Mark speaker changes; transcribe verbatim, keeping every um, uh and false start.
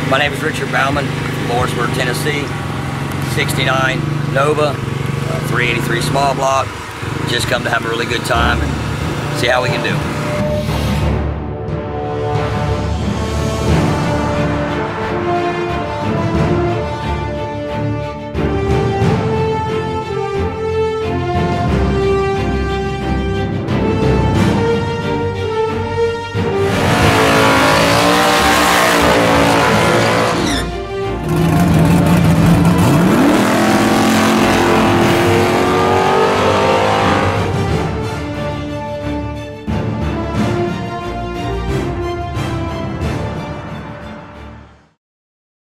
Speaker 1: My name is Richard Bauman from Lawrenceburg, Tennessee. sixty-nine Nova, uh, three eighty-three small block. Just come to have a really good time and see how we can do.